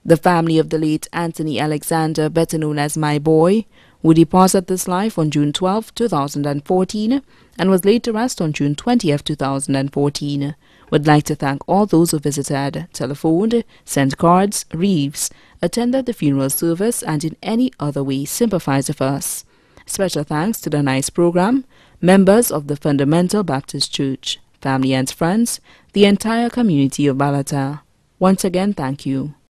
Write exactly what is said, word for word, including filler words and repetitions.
The family of the late Anthony Alexander, better known as My Boy, who departed this life on June twelfth, two thousand fourteen and was laid to rest on June twentieth, two thousand fourteen, would like to thank all those who visited, telephoned, sent cards, wreaths, attended the funeral service, and in any other way sympathized with us. Special thanks to the NICE program, members of the Fundamental Baptist Church, family and friends, the entire community of Balata. Once again, thank you.